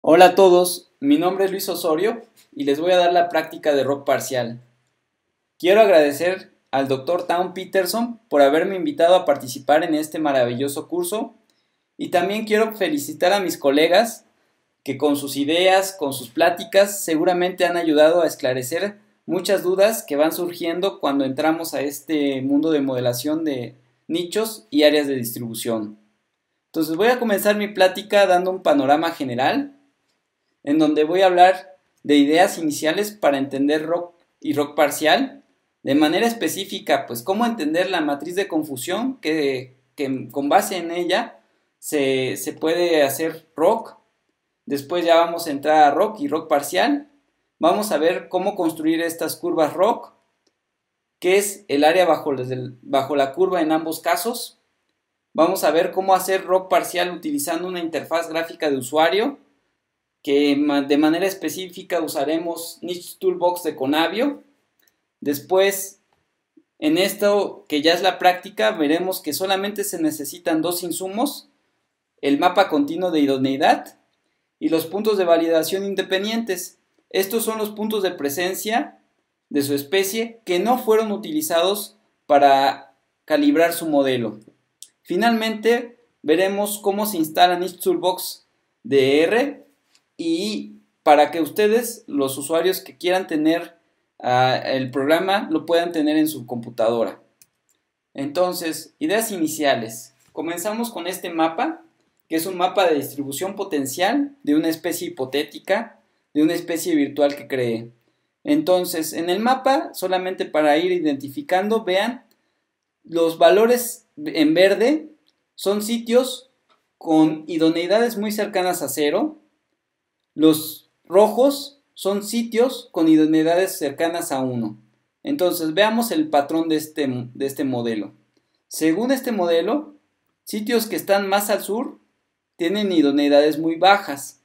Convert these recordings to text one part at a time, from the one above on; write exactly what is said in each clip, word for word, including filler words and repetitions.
Hola a todos, mi nombre es Luis Osorio y les voy a dar la práctica de rock parcial. Quiero agradecer al doctor Town Peterson por haberme invitado a participar en este maravilloso curso y también quiero felicitar a mis colegas que con sus ideas, con sus pláticas, seguramente han ayudado a esclarecer muchas dudas que van surgiendo cuando entramos a este mundo de modelación de nichos y áreas de distribución. Entonces voy a comenzar mi plática dando un panorama general en donde voy a hablar de ideas iniciales para entender rock y rock parcial, de manera específica, pues cómo entender la matriz de confusión que, que con base en ella se, se puede hacer rock. Después ya vamos a entrar a rock y rock parcial. Vamos a ver cómo construir estas curvas rock, qué es el área bajo, bajo la curva en ambos casos. Vamos a ver cómo hacer rock parcial utilizando una interfaz gráfica de usuario, que de manera específica usaremos Niche Toolbox de Conavio. Después, en esto que ya es la práctica, veremos que solamente se necesitan dos insumos: el mapa continuo de idoneidad y los puntos de validación independientes. Estos son los puntos de presencia de su especie que no fueron utilizados para calibrar su modelo. Finalmente, veremos cómo se instala Niche Toolbox de R, y para que ustedes, los usuarios que quieran tener uh, el programa, lo puedan tener en su computadora. Entonces, ideas iniciales. Comenzamos con este mapa, que es un mapa de distribución potencial de una especie hipotética, de una especie virtual que creé. Entonces, en el mapa, solamente para ir identificando, vean, los valores en verde son sitios con idoneidades muy cercanas a cero. Los rojos son sitios con idoneidades cercanas a uno. Entonces, veamos el patrón de este, de este modelo. Según este modelo, sitios que están más al sur tienen idoneidades muy bajas.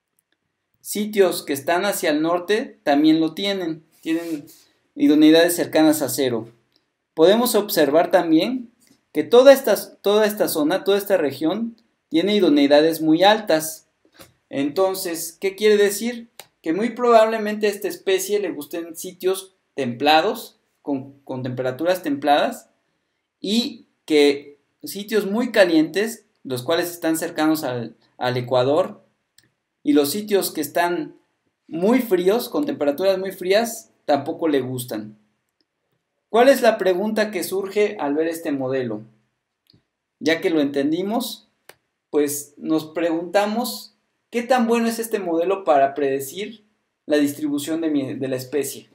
Sitios que están hacia el norte también lo tienen. Tienen idoneidades cercanas a cero. Podemos observar también que toda esta, toda esta zona, toda esta región, tiene idoneidades muy altas. Entonces, ¿qué quiere decir? Que muy probablemente a esta especie le gusten sitios templados, con, con temperaturas templadas, y que sitios muy calientes, los cuales están cercanos al, al Ecuador, y los sitios que están muy fríos, con temperaturas muy frías, tampoco le gustan. ¿Cuál es la pregunta que surge al ver este modelo? Ya que lo entendimos, pues nos preguntamos: ¿qué tan bueno es este modelo para predecir la distribución de, mi, de la especie?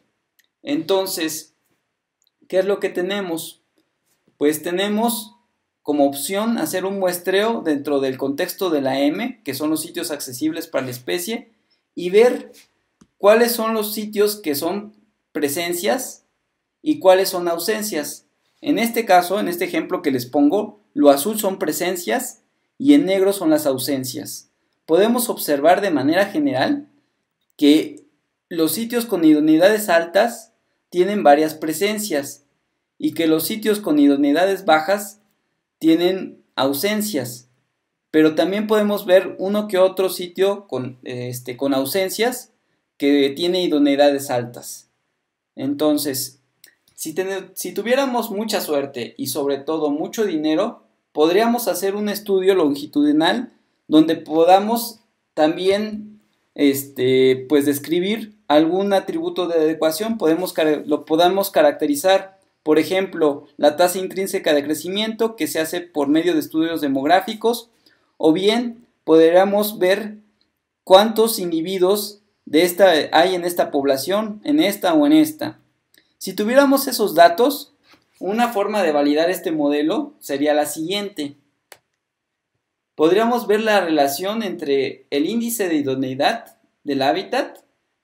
Entonces, ¿qué es lo que tenemos? Pues tenemos como opción hacer un muestreo dentro del contexto de la M, que son los sitios accesibles para la especie, y ver cuáles son los sitios que son presencias y cuáles son ausencias. En este caso, en este ejemplo que les pongo, lo azul son presencias y en negro son las ausencias. Podemos observar de manera general que los sitios con idoneidades altas tienen varias presencias y que los sitios con idoneidades bajas tienen ausencias, pero también podemos ver uno que otro sitio con, este, con ausencias que tiene idoneidades altas. Entonces, si, ten, si tuviéramos mucha suerte y sobre todo mucho dinero, podríamos hacer un estudio longitudinal donde podamos también este, pues describir algún atributo de adecuación. Podemos, lo podamos caracterizar, por ejemplo, la tasa intrínseca de crecimiento, que se hace por medio de estudios demográficos, o bien podríamos ver cuántos individuos de esta hay en esta población, en esta o en esta. Si tuviéramos esos datos, una forma de validar este modelo sería la siguiente. Podríamos ver la relación entre el índice de idoneidad del hábitat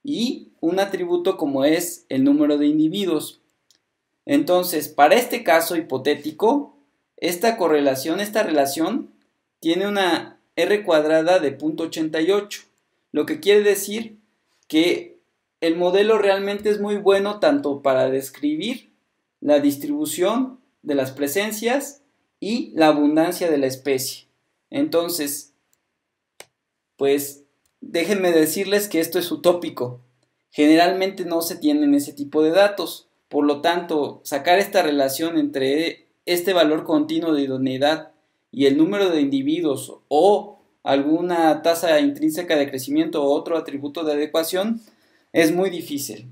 y un atributo como es el número de individuos. Entonces, para este caso hipotético, esta correlación, esta relación, tiene una R cuadrada de cero punto ochenta y ocho, lo que quiere decir que el modelo realmente es muy bueno tanto para describir la distribución de las presencias y la abundancia de la especie. Entonces, pues déjenme decirles que esto es utópico. Generalmente no se tienen ese tipo de datos. Por lo tanto, sacar esta relación entre este valor continuo de idoneidad y el número de individuos o alguna tasa intrínseca de crecimiento o otro atributo de adecuación es muy difícil.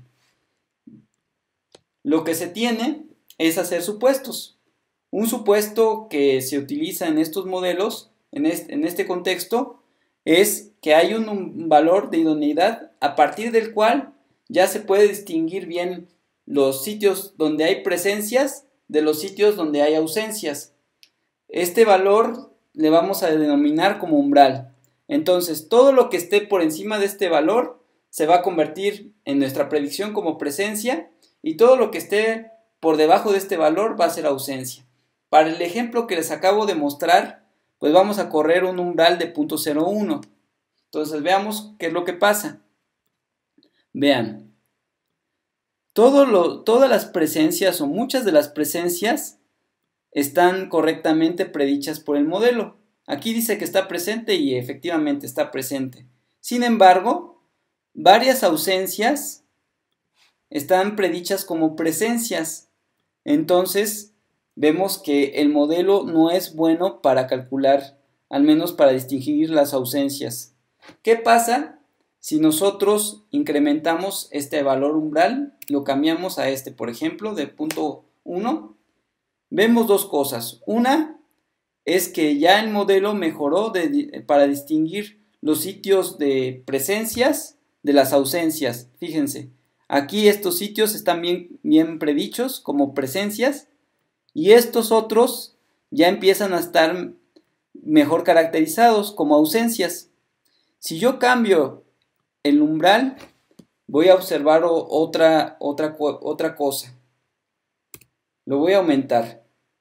Lo que se tiene es hacer supuestos. Un supuesto que se utiliza en estos modelos, en este, en este contexto, es que hay un, un valor de idoneidad a partir del cual ya se puede distinguir bien los sitios donde hay presencias de los sitios donde hay ausencias. Este valor le vamos a denominar como umbral. Entonces, todo lo que esté por encima de este valor se va a convertir en nuestra predicción como presencia y todo lo que esté por debajo de este valor va a ser ausencia. Para el ejemplo que les acabo de mostrar, pues vamos a correr un umbral de cero punto cero uno. Entonces veamos qué es lo que pasa. Vean, todo lo, todas las presencias o muchas de las presencias están correctamente predichas por el modelo. Aquí dice que está presente y efectivamente está presente. Sin embargo, varias ausencias están predichas como presencias. Entonces, vemos que el modelo no es bueno para calcular, al menos para distinguir las ausencias. ¿Qué pasa si nosotros incrementamos este valor umbral? Lo cambiamos a este, por ejemplo, de punto uno. Vemos dos cosas. Una es que ya el modelo mejoró de, para distinguir los sitios de presencias de las ausencias. Fíjense, aquí estos sitios están bien, bien predichos como presencias y estos otros ya empiezan a estar mejor caracterizados como ausencias. Si yo cambio el umbral, voy a observar otra, otra, otra cosa. Lo voy a aumentar.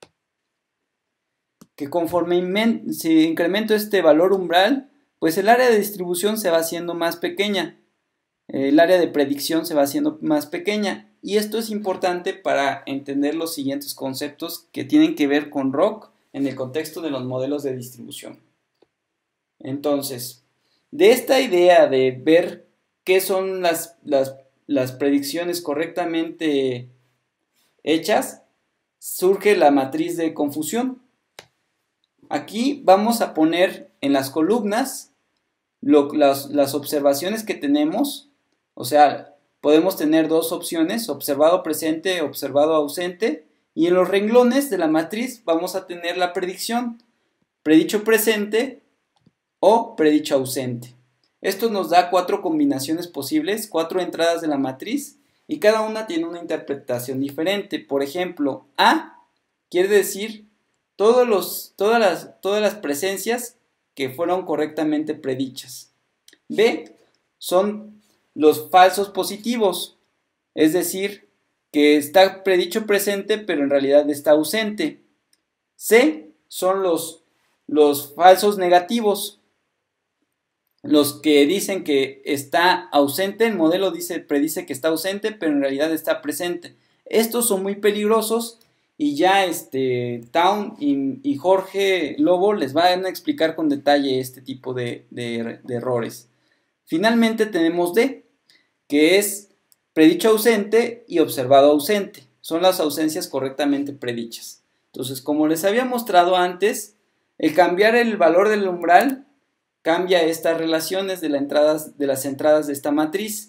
Que conforme si incremento este valor umbral, pues el área de distribución se va haciendo más pequeña. El área de predicción se va haciendo más pequeña. Y esto es importante para entender los siguientes conceptos que tienen que ver con R O C en el contexto de los modelos de distribución. Entonces, de esta idea de ver qué son las, las, las predicciones correctamente hechas, surge la matriz de confusión. Aquí vamos a poner en las columnas lo, las, las observaciones que tenemos, o sea, podemos tener dos opciones, observado presente, observado ausente, y en los renglones de la matriz vamos a tener la predicción, predicho presente o predicho ausente. Esto nos da cuatro combinaciones posibles, cuatro entradas de la matriz, y cada una tiene una interpretación diferente. Por ejemplo, A quiere decir todos los, todas, las, todas las presencias que fueron correctamente predichas. B son los falsos positivos, es decir, que está predicho presente pero en realidad está ausente. C son los, los falsos negativos, los que dicen que está ausente, el modelo dice, predice que está ausente pero en realidad está presente. Estos son muy peligrosos y ya este, Town y, y Jorge Lobo les van a explicar con detalle este tipo de, de, de errores. Finalmente tenemos D, que es predicho ausente y observado ausente. Son las ausencias correctamente predichas. Entonces, como les había mostrado antes, el cambiar el valor del umbral cambia estas relaciones de, la entradas, de las entradas de esta matriz.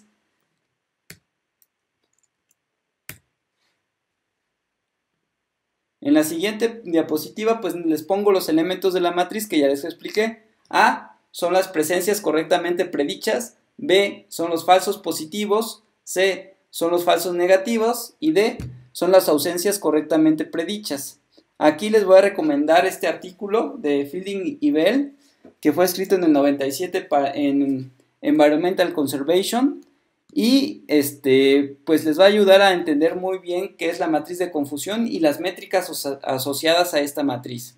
En la siguiente diapositiva pues les pongo los elementos de la matriz que ya les expliqué. A son las presencias correctamente predichas, B son los falsos positivos, C son los falsos negativos y D son las ausencias correctamente predichas. Aquí les voy a recomendar este artículo de Fielding y Bell que fue escrito en el noventa y siete para, en Environmental Conservation. Y este, pues les va a ayudar a entender muy bien qué es la matriz de confusión y las métricas asociadas a esta matriz.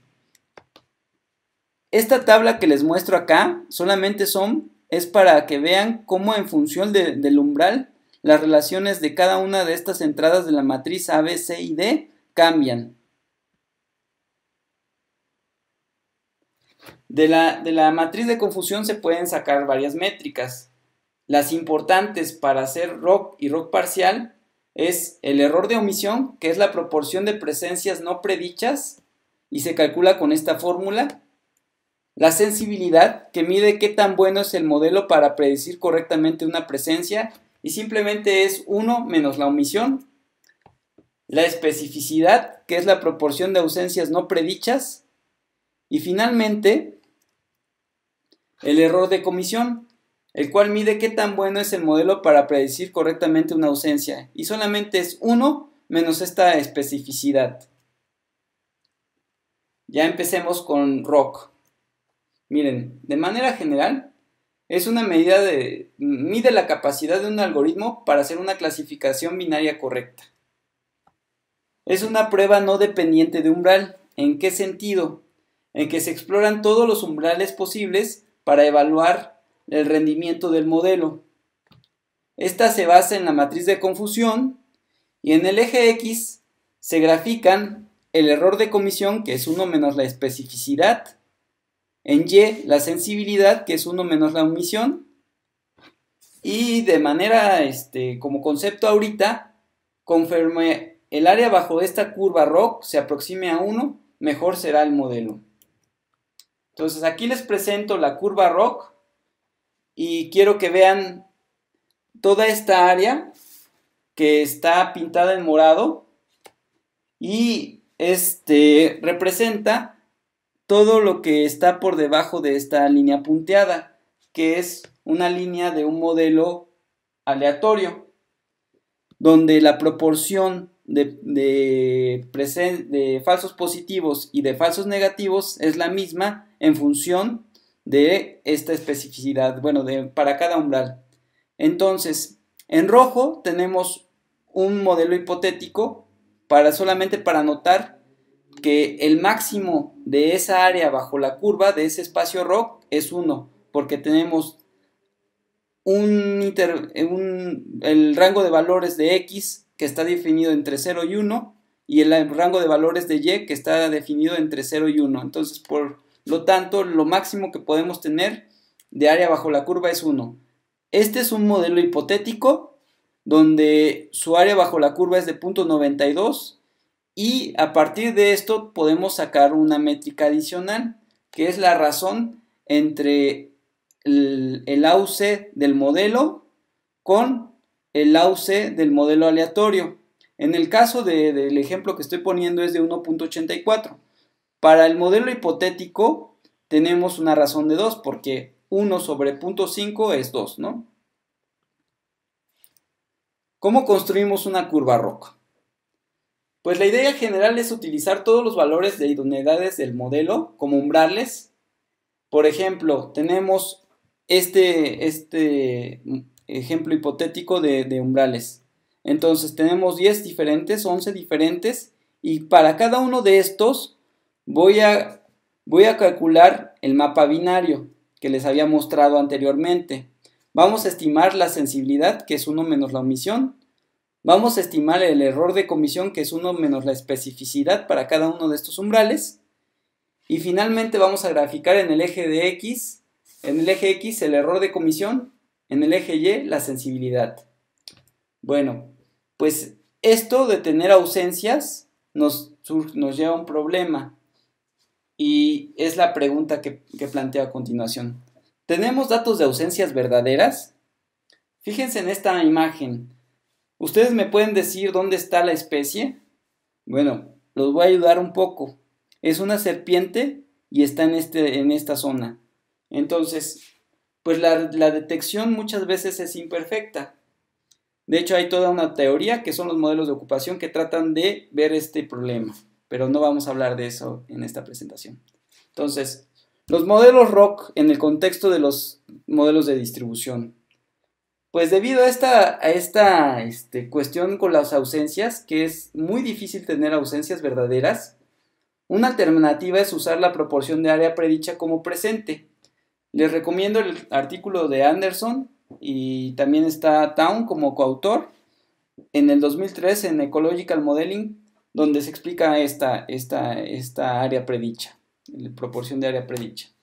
Esta tabla que les muestro acá solamente son, es para que vean cómo en función de, del umbral las relaciones de cada una de estas entradas de la matriz A, B, C y D cambian. De la, de la matriz de confusión se pueden sacar varias métricas. Las importantes para hacer R O C y R O C parcial es el error de omisión, que es la proporción de presencias no predichas, y se calcula con esta fórmula. La sensibilidad, que mide qué tan bueno es el modelo para predecir correctamente una presencia, y simplemente es uno menos la omisión. La especificidad, que es la proporción de ausencias no predichas. Y finalmente, el error de comisión, el cual mide qué tan bueno es el modelo para predecir correctamente una ausencia, y solamente es uno menos esta especificidad. Ya empecemos con R O C. Miren, de manera general, es una medida de... mide la capacidad de un algoritmo para hacer una clasificación binaria correcta. Es una prueba no dependiente de umbral. ¿En qué sentido? En que se exploran todos los umbrales posibles para evaluar el rendimiento del modelo. Esta se basa en la matriz de confusión y en el eje X se grafican el error de comisión, que es uno menos la especificidad, en Y la sensibilidad, que es uno menos la omisión, y de manera, este, como concepto ahorita, conforme el área bajo esta curva R O C se aproxime a uno, mejor será el modelo. Entonces aquí les presento la curva R O C y quiero que vean toda esta área que está pintada en morado y este representa todo lo que está por debajo de esta línea punteada, que es una línea de un modelo aleatorio, donde la proporción de, de, de falsos positivos y de falsos negativos es la misma en función de esta especificidad, bueno, de, para cada umbral. Entonces, en rojo tenemos un modelo hipotético para solamente para notar que el máximo de esa área bajo la curva, de ese espacio R O C, es uno, porque tenemos un, inter, un el rango de valores de X que está definido entre cero y uno, y el rango de valores de Y que está definido entre cero y uno. Entonces, por lo tanto, lo máximo que podemos tener de área bajo la curva es uno. Este es un modelo hipotético donde su área bajo la curva es de punto noventa y dos, y a partir de esto podemos sacar una métrica adicional, que es la razón entre el, el A U C del modelo con el A U C del modelo aleatorio. En el caso de, del ejemplo que estoy poniendo es de uno punto ochenta y cuatro. Para el modelo hipotético tenemos una razón de dos, porque uno sobre punto cinco es dos, ¿no? ¿Cómo construimos una curva R O C? Pues la idea general es utilizar todos los valores de idoneidades del modelo como umbrales. Por ejemplo, tenemos este, este ejemplo hipotético de, de umbrales. Entonces tenemos diez diferentes, once diferentes, y para cada uno de estos voy a, voy a calcular el mapa binario que les había mostrado anteriormente. Vamos a estimar la sensibilidad, que es uno menos la omisión. Vamos a estimar el error de comisión, que es uno menos la especificidad para cada uno de estos umbrales. Y finalmente vamos a graficar en el eje de X, en el eje X el error de comisión, en el eje Y la sensibilidad. Bueno, pues esto de tener ausencias nos, nos lleva a un problema. Y es la pregunta que, que planteo a continuación. ¿Tenemos datos de ausencias verdaderas? Fíjense en esta imagen. ¿Ustedes me pueden decir dónde está la especie? Bueno, los voy a ayudar un poco. Es una serpiente y está en, este, en esta zona. Entonces, pues la, la detección muchas veces es imperfecta. De hecho, hay toda una teoría que son los modelos de ocupación que tratan de ver este problema. Pero no vamos a hablar de eso en esta presentación. Entonces, los modelos R O C en el contexto de los modelos de distribución. Pues debido a esta, a esta este, cuestión con las ausencias, que es muy difícil tener ausencias verdaderas, una alternativa es usar la proporción de área predicha como presente. Les recomiendo el artículo de Anderson y también está Town como coautor en el dos mil tres en Ecological Modeling, donde se explica esta, esta, esta área predicha, la proporción de área predicha.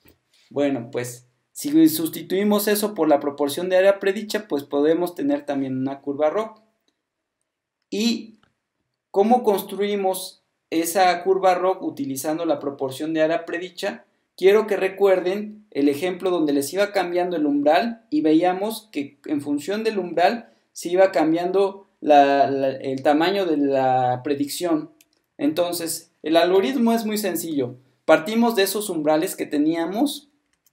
Bueno, pues si sustituimos eso por la proporción de área predicha, pues podemos tener también una curva R O C. ¿Y cómo construimos esa curva R O C utilizando la proporción de área predicha? Quiero que recuerden el ejemplo donde les iba cambiando el umbral y veíamos que en función del umbral se iba cambiando la, la, el tamaño de la predicción. Entonces, el algoritmo es muy sencillo. Partimos de esos umbrales que teníamos.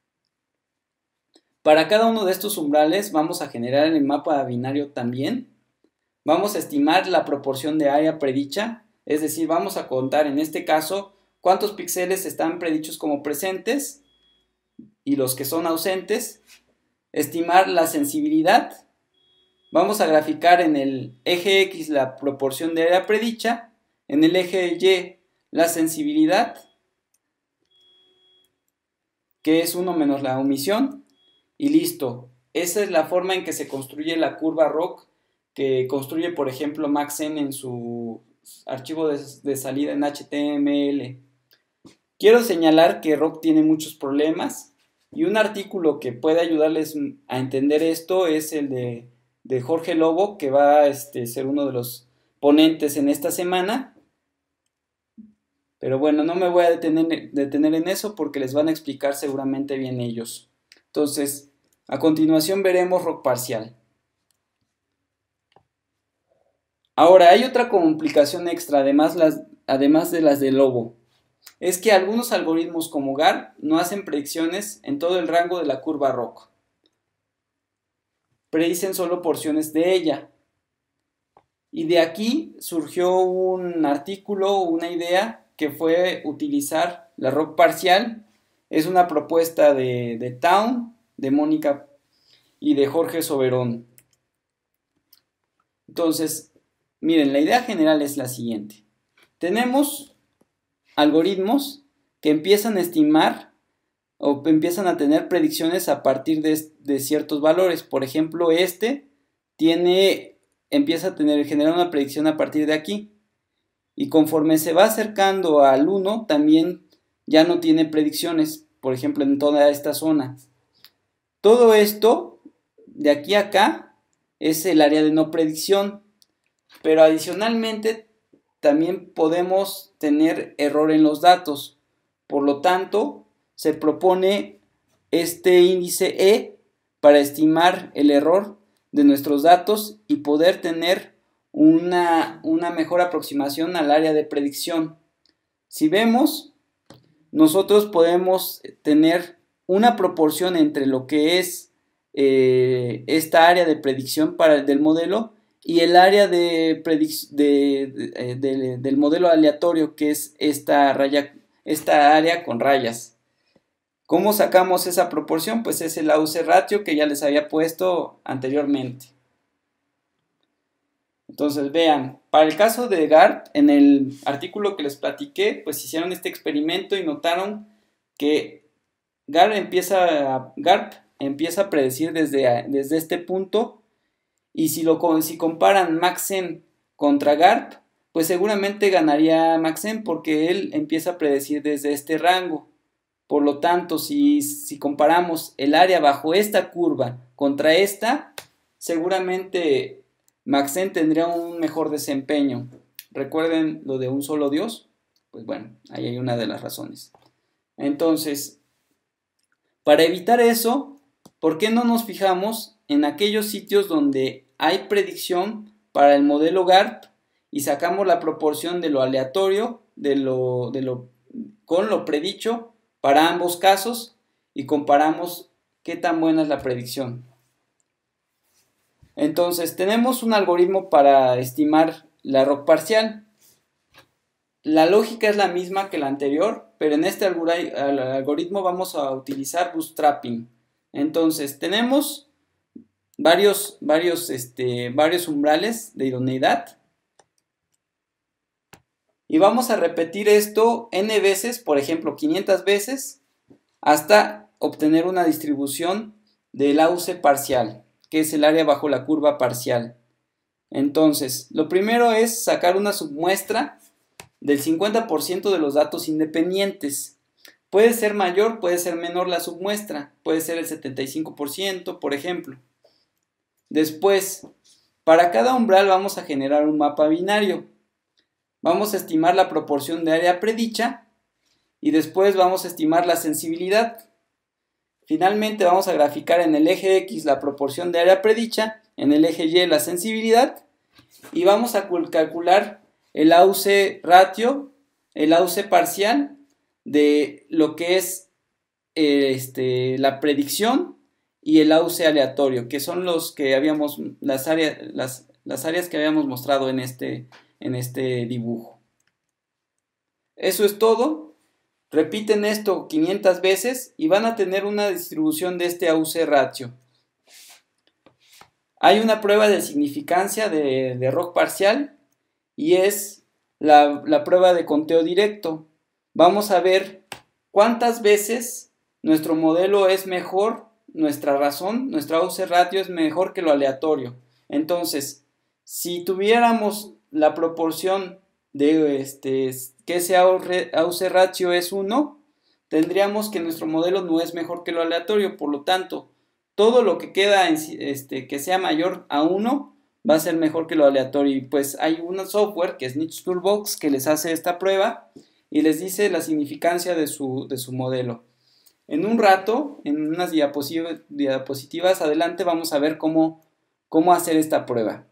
Para cada uno de estos umbrales vamos a generar el mapa binario también. Vamos a estimar la proporción de área predicha, es decir, vamos a contar en este caso cuántos píxeles están predichos como presentes y los que son ausentes. Estimar la sensibilidad. Vamos a graficar en el eje X la proporción de área predicha, en el eje Y la sensibilidad, que es uno menos la omisión. Y listo, esa es la forma en que se construye la curva R O C que construye, por ejemplo, Maxent en su archivo de, de salida en H T M L. Quiero señalar que R O C tiene muchos problemas y un artículo que puede ayudarles a entender esto es el de, de Jorge Lobo, que va a este, ser uno de los ponentes en esta semana. Pero bueno, no me voy a detener, detener en eso porque les van a explicar seguramente bien ellos. Entonces, a continuación veremos R O C parcial. Ahora, hay otra complicación extra, además, las, además de las de Lobo. Es que algunos algoritmos como G A R no hacen predicciones en todo el rango de la curva R O C. Predicen solo porciones de ella. Y de aquí surgió un artículo, una idea, que fue utilizar la R O C parcial. Es una propuesta de, de Town, de Mónica y de Jorge Soberón. Entonces, miren, la idea general es la siguiente. Tenemos algoritmos que empiezan a estimar o empiezan a tener predicciones a partir de, de ciertos valores. Por ejemplo, este tiene, empieza a tener, generar una predicción a partir de aquí. Y conforme se va acercando al uno, también ya no tiene predicciones, por ejemplo, en toda esta zona. Todo esto, de aquí a acá, es el área de no predicción. Pero adicionalmente, también podemos tener error en los datos. Por lo tanto, se propone este índice E para estimar el error de nuestros datos y poder tener una, una mejor aproximación al área de predicción. Si vemos, nosotros podemos tener una proporción entre lo que es eh, esta área de predicción para el del modelo y el área de predic- de, de, de, de, del modelo aleatorio, que es esta, raya, esta área con rayas. ¿Cómo sacamos esa proporción? Pues es el A U C ratio que ya les había puesto anteriormente. Entonces vean, para el caso de G A R P, en el artículo que les platiqué, pues hicieron este experimento y notaron que G A R P empieza, G A R P empieza a predecir desde, desde este punto. Y si, lo, si comparan Maxent contra G A R P, pues seguramente ganaría Maxent porque él empieza a predecir desde este rango. Por lo tanto, si, si comparamos el área bajo esta curva contra esta, seguramente Maxent tendría un mejor desempeño. ¿Recuerden lo de un solo Dios? Pues bueno, ahí hay una de las razones. Entonces, para evitar eso, ¿por qué no nos fijamos en aquellos sitios donde hay predicción para el modelo G A R P y sacamos la proporción de lo aleatorio de lo, de lo, con lo predicho para ambos casos y comparamos qué tan buena es la predicción? Entonces, tenemos un algoritmo para estimar la R O C parcial. La lógica es la misma que la anterior, pero en este algoritmo vamos a utilizar bootstrapping. Entonces, tenemos varios, varios, este, varios umbrales de idoneidad. Y vamos a repetir esto n veces, por ejemplo, quinientas veces, hasta obtener una distribución del A U C parcial, que es el área bajo la curva parcial. Entonces, lo primero es sacar una submuestra del cincuenta por ciento de los datos independientes. Puede ser mayor, puede ser menor la submuestra, puede ser el setenta y cinco por ciento, por ejemplo. Después, para cada umbral vamos a generar un mapa binario. Vamos a estimar la proporción de área predicha y después vamos a estimar la sensibilidad. Finalmente vamos a graficar en el eje X la proporción de área predicha, en el eje Y la sensibilidad y vamos a calcular el A U C ratio, el A U C parcial de lo que es eh, este, la predicción y el A U C aleatorio, que son los que habíamos, las áreas, las, las áreas que habíamos mostrado en este, en este dibujo. Eso es todo. Repiten esto quinientas veces y van a tener una distribución de este A U C ratio. Hay una prueba de significancia de, de R O C parcial y es la, la prueba de conteo directo. Vamos a ver cuántas veces nuestro modelo es mejor, nuestra razón, nuestra A U C ratio es mejor que lo aleatorio. Entonces, si tuviéramos la proporción de este, que ese A U C ratio es uno, tendríamos que nuestro modelo no es mejor que lo aleatorio, por lo tanto, todo lo que queda en, este, que sea mayor a uno va a ser mejor que lo aleatorio. Y pues hay un software que es Niche Toolbox que les hace esta prueba y les dice la significancia de su, de su modelo. En un rato, en unas diapositivas, diapositivas adelante, vamos a ver cómo, cómo hacer esta prueba.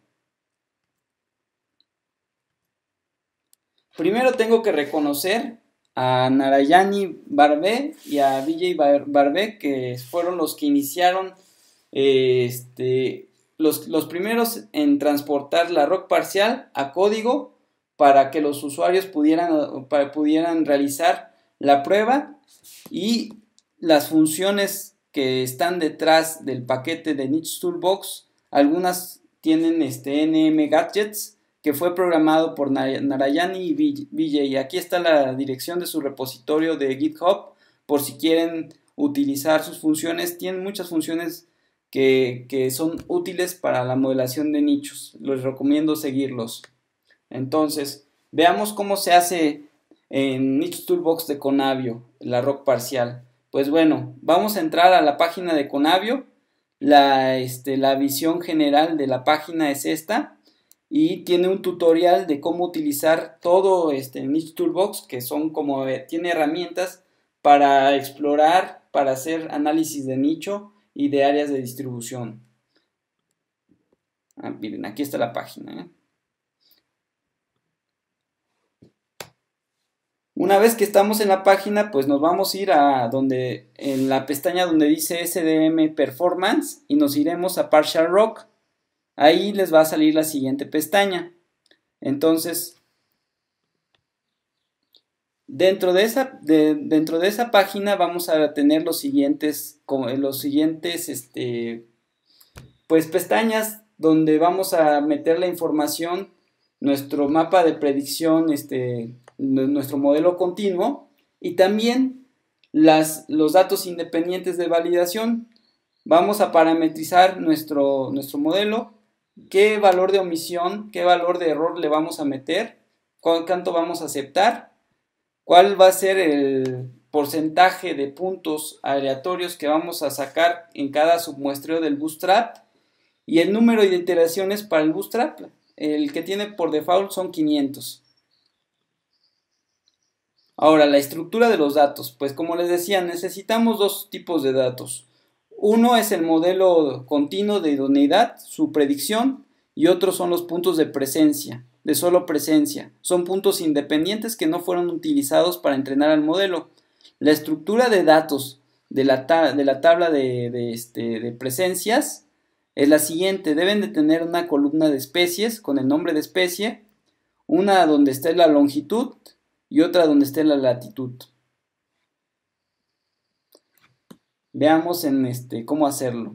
Primero tengo que reconocer a Narayani Barbé y a Vijay Barbé, que fueron los que iniciaron, eh, este, los, los primeros en transportar la R O C parcial a código para que los usuarios pudieran, para, pudieran realizar la prueba, y las funciones que están detrás del paquete de Niche Toolbox, algunas tienen este N M Gadgets, que fue programado por Narayani y Vijay. Aquí está la dirección de su repositorio de GitHub por si quieren utilizar sus funciones. Tienen muchas funciones que, que son útiles para la modelación de nichos. Les recomiendo seguirlos. Entonces, veamos cómo se hace en Niche Toolbox de Conavio, la R O C parcial. Pues bueno, vamos a entrar a la página de Conavio. La, este, la visión general de la página es esta. Y tiene un tutorial de cómo utilizar todo este Niche Toolbox, que son como, eh, tiene herramientas para explorar, para hacer análisis de nicho y de áreas de distribución. Ah, miren, aquí está la página, ¿eh? Una vez que estamos en la página, pues nos vamos a ir a donde, en la pestaña donde dice S D M Performance, y nos iremos a Partial R O C. Ahí les va a salir la siguiente pestaña. Entonces, dentro de esa, de, dentro de esa página vamos a tener los siguientes, los siguientes este, pues, pestañas donde vamos a meter la información, nuestro mapa de predicción, este, nuestro modelo continuo, y también las, los datos independientes de validación. Vamos a parametrizar nuestro, nuestro modelo, qué valor de omisión, qué valor de error le vamos a meter, cuánto vamos a aceptar, cuál va a ser el porcentaje de puntos aleatorios que vamos a sacar en cada submuestreo del Bootstrap, y el número de iteraciones para el Bootstrap. El que tiene por default son quinientos. Ahora, la estructura de los datos. Pues como les decía, necesitamos dos tipos de datos. Uno es el modelo continuo de idoneidad, su predicción, y otros son los puntos de presencia, de solo presencia. Son puntos independientes que no fueron utilizados para entrenar al modelo. La estructura de datos de la, ta de la tabla de, de, este, de presencias es la siguiente. Deben de tener una columna de especies con el nombre de especie, una donde esté la longitud y otra donde esté la latitud. Veamos en este cómo hacerlo.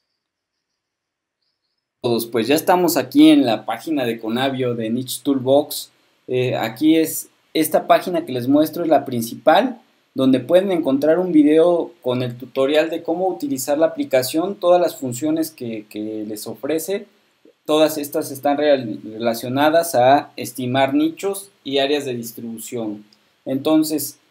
Todos, pues ya estamos aquí en la página de Conavio de Niche Toolbox. Eh, aquí es esta página que les muestro, es la principal, donde pueden encontrar un video con el tutorial de cómo utilizar la aplicación, todas las funciones que, que les ofrece. Todas estas están relacionadas a estimar nichos y áreas de distribución. Entonces,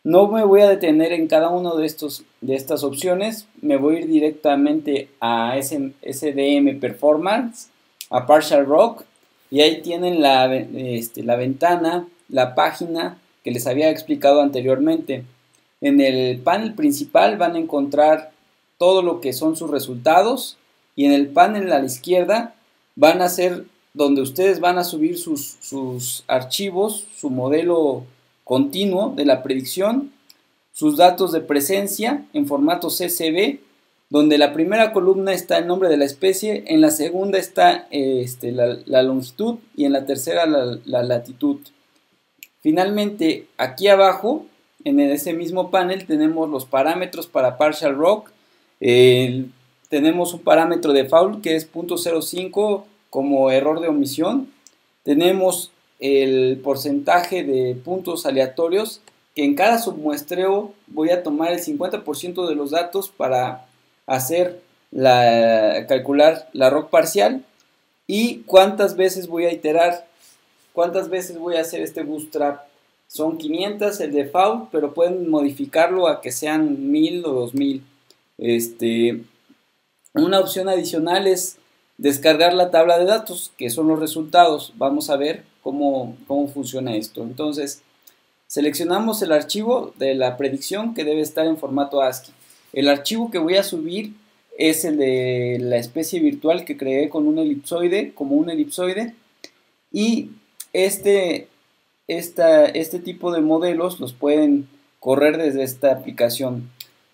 No me voy a detener en cada uno de, estos, de estas opciones, me voy a ir directamente a S D M Performance, a Partial Rock, y ahí tienen la, este, la ventana, la página que les había explicado anteriormente. En el panel principal van a encontrar todo lo que son sus resultados, y en el panel a la izquierda van a ser donde ustedes van a subir sus, sus archivos, su modelo continuo de la predicción, sus datos de presencia en formato C S V, donde la primera columna está el nombre de la especie, en la segunda está este, la, la longitud y en la tercera la, la latitud. Finalmente, aquí abajo, en ese mismo panel, tenemos los parámetros para Partial Rock. Eh, tenemos un parámetro de foul que es punto cero cinco como error de omisión. Tenemos el porcentaje de puntos aleatorios, que en cada submuestreo voy a tomar el cincuenta por ciento de los datos para hacer la, calcular la rock parcial, y cuántas veces voy a iterar, cuántas veces voy a hacer este bootstrap. Son quinientas el default, pero pueden modificarlo a que sean mil o dos mil. Este, una opción adicional es descargar la tabla de datos, que son los resultados. Vamos a ver cómo, cómo funciona esto. Entonces, seleccionamos el archivo de la predicción, que debe estar en formato ASCII. El archivo que voy a subir es el de la especie virtual que creé con un elipsoide, como un elipsoide. Y este, esta, este tipo de modelos los pueden correr desde esta aplicación.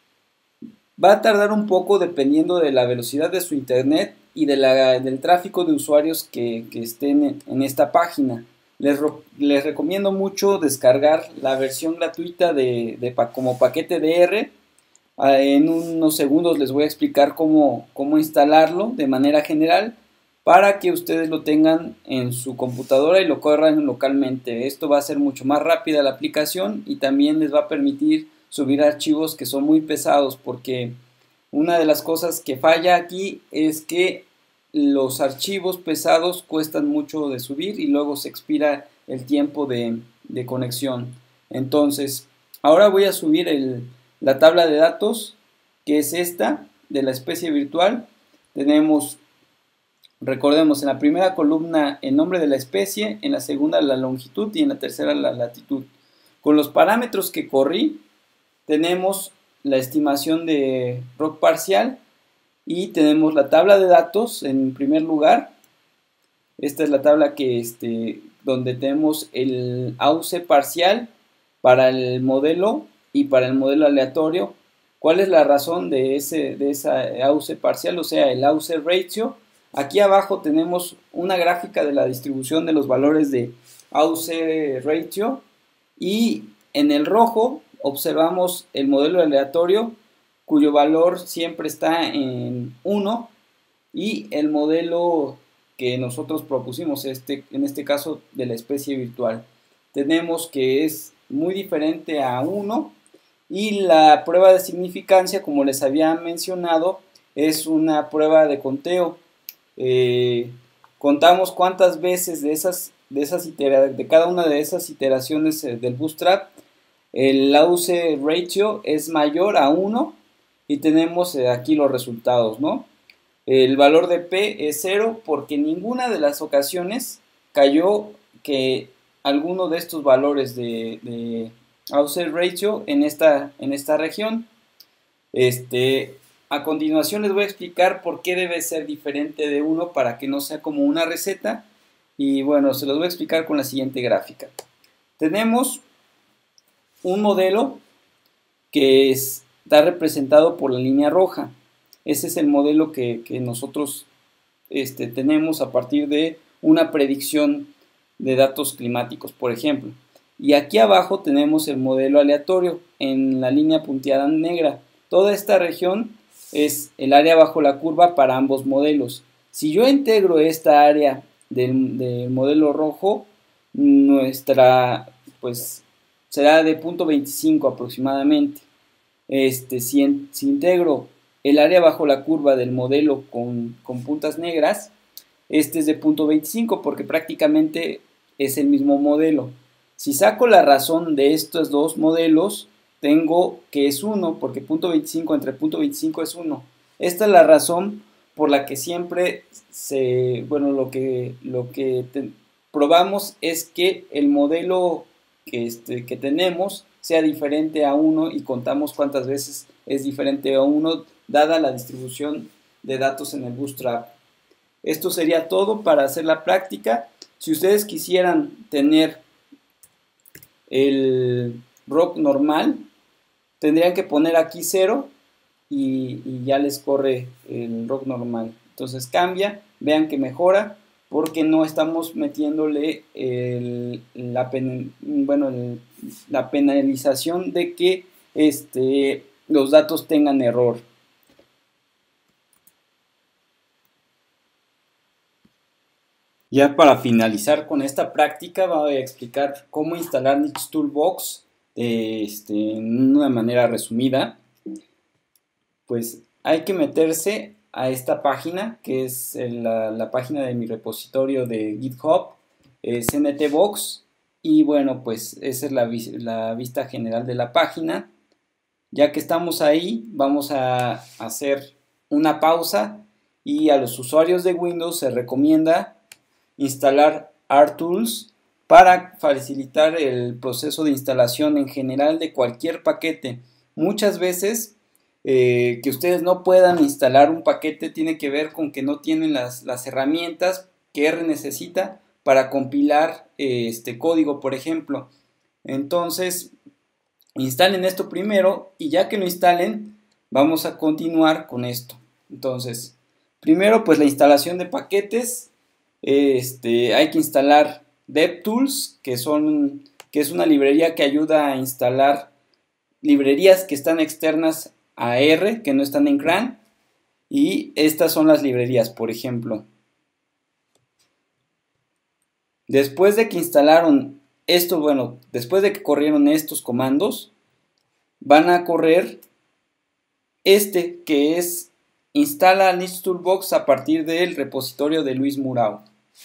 Va a tardar un poco dependiendo de la velocidad de su internet y de la, del tráfico de usuarios que, que estén en, en esta página. Les, les recomiendo mucho descargar la versión gratuita de, de, como paquete D R. En unos segundos les voy a explicar cómo, cómo instalarlo de manera general, para que ustedes lo tengan en su computadora y lo corran localmente. Esto va a ser mucho más rápida la aplicación, y también les va a permitir subir archivos que son muy pesados, porque una de las cosas que falla aquí es que los archivos pesados cuestan mucho de subir y luego se expira el tiempo de, de conexión. Entonces, ahora voy a subir el, la tabla de datos, que es esta, de la especie virtual. Tenemos, recordemos, en la primera columna el nombre de la especie, en la segunda la longitud y en la tercera la latitud. Con los parámetros que corrí, tenemos la estimación de rock parcial, y tenemos la tabla de datos en primer lugar. Esta es la tabla que, este, donde tenemos el A U C parcial para el modelo y para el modelo aleatorio. ¿Cuál es la razón de, ese, de esa A U C parcial? O sea, el A U C ratio. Aquí abajo tenemos una gráfica de la distribución de los valores de A U C ratio, y en el rojo observamos el modelo aleatorio, cuyo valor siempre está en uno, y el modelo que nosotros propusimos, este, en este caso de la especie virtual, tenemos que es muy diferente a uno, y la prueba de significancia, como les había mencionado, es una prueba de conteo. Eh, contamos cuántas veces de, esas, de, esas itera, de cada una de esas iteraciones eh, del bootstrap el A U C ratio es mayor a uno, y tenemos aquí los resultados, ¿no? El valor de P es cero, porque en ninguna de las ocasiones cayó que alguno de estos valores de, de A U C ratio en esta, en esta región. Este, a continuación les voy a explicar por qué debe ser diferente de uno, para que no sea como una receta, y bueno, se los voy a explicar con la siguiente gráfica. Tenemos un modelo que es, está representado por la línea roja. Ese es el modelo que, que nosotros este, tenemos a partir de una predicción de datos climáticos, por ejemplo. Y aquí abajo tenemos el modelo aleatorio en la línea punteada negra. Toda esta región es el área bajo la curva para ambos modelos. Si yo integro esta área del, del modelo rojo, nuestra, pues, será de punto veinticinco aproximadamente. Este, si, en, si integro el área bajo la curva del modelo con, con puntas negras, este es de punto veinticinco, porque prácticamente es el mismo modelo. Si saco la razón de estos dos modelos, tengo que es uno, porque punto veinticinco entre punto veinticinco es uno. Esta es la razón por la que siempre se, bueno, lo que, lo que te, probamos es que el modelo que, este, que tenemos sea diferente a uno y contamos cuántas veces es diferente a uno dada la distribución de datos en el Bootstrap. Esto sería todo para hacer la práctica. Si ustedes quisieran tener el rock normal, tendrían que poner aquí cero y, y ya les corre el rock normal. Entonces cambia, vean que mejora porque no estamos metiéndole el, la, pen, bueno, el, la penalización de que este, los datos tengan error. Ya para finalizar con esta práctica voy a explicar cómo instalar Niche Toolbox eh, este, en una manera resumida. Pues hay que meterse a esta página que es la, la página de mi repositorio de GitHub, es cntbox, y bueno, pues esa es la, la vista general de la página. Ya que estamos ahí, vamos a hacer una pausa y a los usuarios de Windows se recomienda instalar RTools para facilitar el proceso de instalación en general de cualquier paquete. Muchas veces eh, que ustedes no puedan instalar un paquete tiene que ver con que no tienen las, las herramientas que R necesita para compilar eh, este código, por ejemplo. Entonces, instalen esto primero y ya que lo instalen, vamos a continuar con esto. Entonces, primero pues la instalación de paquetes. Este, hay que instalar DevTools, que, son, que es una librería que ayuda a instalar librerías que están externas a R, que no están en CRAN. Y estas son las librerías, por ejemplo. Después de que instalaron esto, bueno, después de que corrieron estos comandos, van a correr este que es instala Niche Toolbox a partir del repositorio de Luis Murao.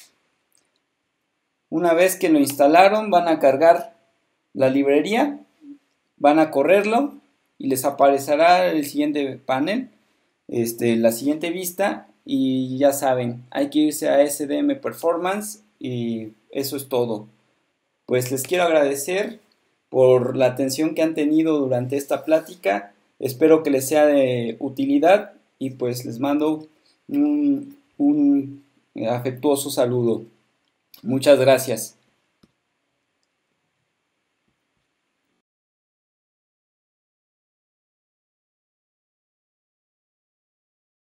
Una vez que lo instalaron, van a cargar la librería, van a correrlo y les aparecerá el siguiente panel, este, la siguiente vista, y ya saben, hay que irse a S D M Performance y eso es todo. Pues les quiero agradecer por la atención que han tenido durante esta plática, espero que les sea de utilidad y pues les mando un, un afectuoso saludo. Muchas gracias.